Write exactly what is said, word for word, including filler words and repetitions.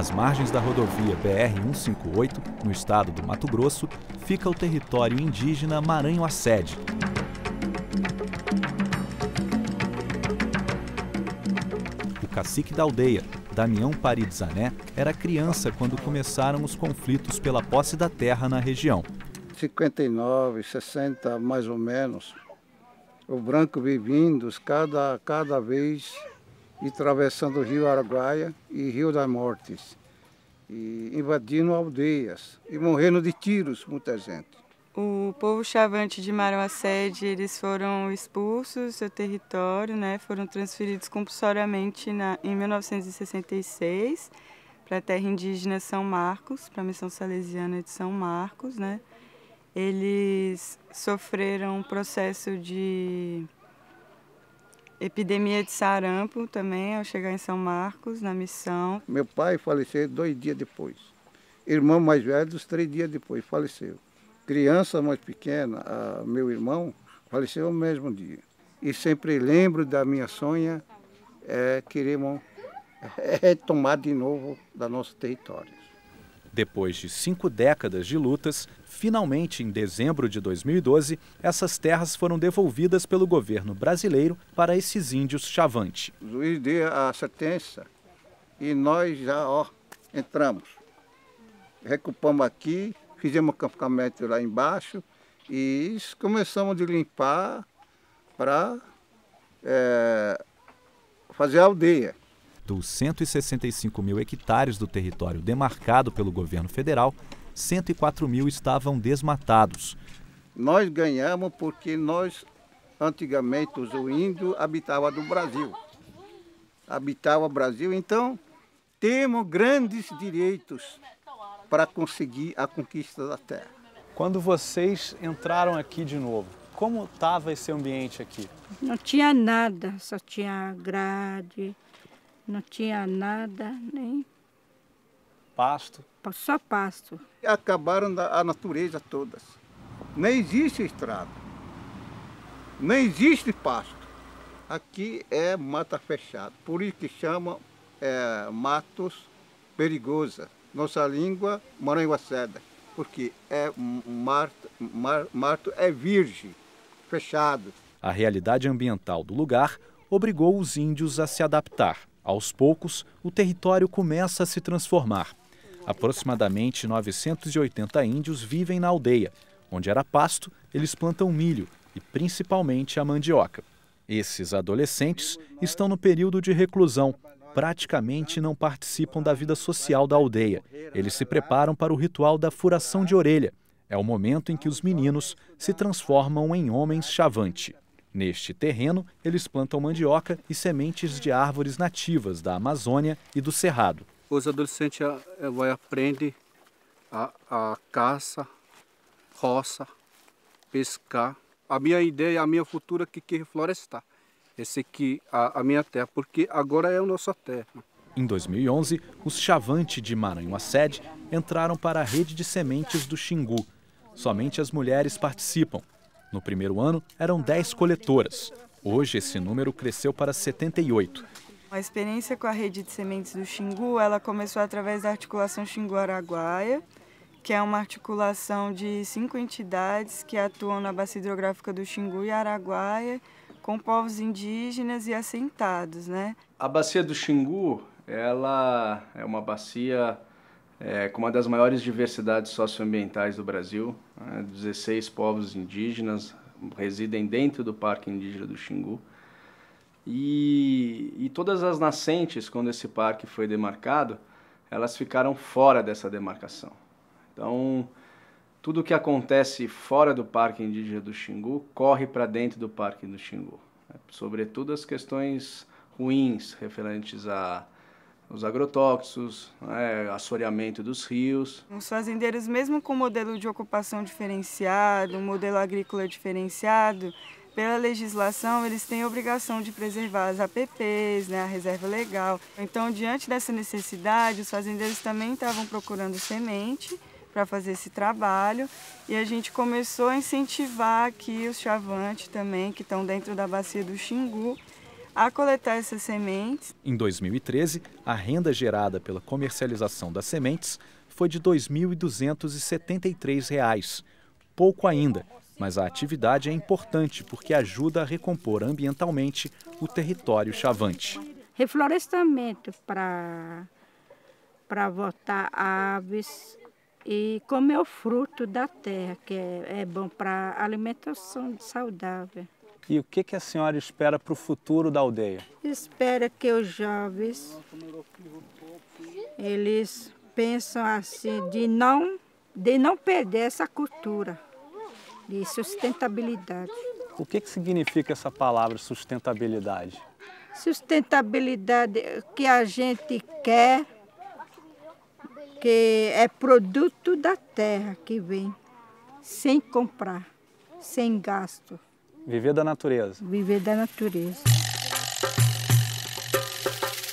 Às margens da rodovia B R cento e cinquenta e oito, no estado do Mato Grosso, fica o território indígena Maranhão-Assede. O cacique da aldeia, Damião Paridzané, era criança quando começaram os conflitos pela posse da terra na região. cinquenta e nove, sessenta mais ou menos, o branco veio vindo cada, cada vez e atravessando o rio Araguaia e Rio das Mortes, e invadindo aldeias e morrendo de tiros, muita gente. O povo chavante de Maranhão-Assede, eles foram expulsos do seu território, né? Foram transferidos compulsoriamente na, em mil novecentos e sessenta e seis para a terra indígena São Marcos, para a missão salesiana de São Marcos, né? Eles sofreram um processo de epidemia de sarampo também ao chegar em São Marcos, na missão. Meu pai faleceu dois dias depois. Irmão mais velho, três dias depois, faleceu. Criança mais pequena, a, meu irmão, faleceu no mesmo dia. E sempre lembro da minha sonha, é, queremos retomar de novo da nosso território. Depois de cinco décadas de lutas, finalmente, em dezembro de dois mil e doze, essas terras foram devolvidas pelo governo brasileiro para esses índios chavante. O juiz deu a sentença e nós já ó, entramos. Recuperamos aqui, fizemos um acampamento lá embaixo e começamos a limpar para é, fazer a aldeia. Dos cento e sessenta e cinco mil hectares do território demarcado pelo governo federal, cento e quatro mil estavam desmatados. Nós ganhamos porque nós, antigamente, os índios habitavam no Brasil. Habitavam o Brasil, então temos grandes direitos para conseguir a conquista da terra. Quando vocês entraram aqui de novo, como estava esse ambiente aqui? Não tinha nada, só tinha grade. Não tinha nada, nem... Pasto? Só pasto. Acabaram a natureza toda. Não existe estrada. Não existe pasto. Aqui é mata fechada. Por isso que chama é, matos perigosa. Nossa língua, Maranhão-Assede. Porque é mato, mato é virgem, fechado. A realidade ambiental do lugar obrigou os índios a se adaptar. Aos poucos, o território começa a se transformar. Aproximadamente novecentos e oitenta índios vivem na aldeia. Onde era pasto, eles plantam milho e principalmente a mandioca. Esses adolescentes estão no período de reclusão. Praticamente não participam da vida social da aldeia. Eles se preparam para o ritual da furação de orelha. É o momento em que os meninos se transformam em homens chavante. Neste terreno, eles plantam mandioca e sementes de árvores nativas da Amazônia e do Cerrado. Os adolescentes vão aprender a, a caça, roça, pescar. A minha ideia, a minha futura que quer florestar. Esse aqui, a, a minha terra, porque agora é a nossa terra. Em dois mil e onze, os chavante de Maranhão-Assede entraram para a rede de sementes do Xingu. Somente as mulheres participam. No primeiro ano, eram dez coletoras. Hoje, esse número cresceu para setenta e oito. A experiência com a rede de sementes do Xingu, ela começou através da articulação Xingu-Araguaia, que é uma articulação de cinco entidades que atuam na bacia hidrográfica do Xingu e Araguaia, com povos indígenas e assentados, né? A bacia do Xingu, ela é uma bacia É, com uma das maiores diversidades socioambientais do Brasil. Né? dezesseis povos indígenas residem dentro do Parque Indígena do Xingu. E, e todas as nascentes, quando esse parque foi demarcado, elas ficaram fora dessa demarcação. Então, tudo o que acontece fora do Parque Indígena do Xingu corre para dentro do Parque do Xingu. Né? Sobretudo as questões ruins referentes a os agrotóxicos, né, assoreamento dos rios. Os fazendeiros, mesmo com modelo de ocupação diferenciado, um modelo agrícola diferenciado, pela legislação eles têm a obrigação de preservar as A P Ps, né, a reserva legal. Então, diante dessa necessidade, os fazendeiros também estavam procurando semente para fazer esse trabalho e a gente começou a incentivar aqui os chavantes também, que estão dentro da bacia do Xingu, a coletar essas sementes. Em dois mil e treze, a renda gerada pela comercialização das sementes foi de dois mil duzentos e setenta e três reais. Pouco ainda, mas a atividade é importante porque ajuda a recompor ambientalmente o território chavante. Reflorestamento para para botar aves e comer o fruto da terra, que é, é bom para alimentação saudável. E o que, que a senhora espera para o futuro da aldeia? Espero que os jovens, eles pensam assim, de não, de não perder essa cultura de sustentabilidade. O que, que significa essa palavra sustentabilidade? Sustentabilidade que a gente quer, que é produto da terra que vem, sem comprar, sem gasto. Viver da natureza. Viver da natureza.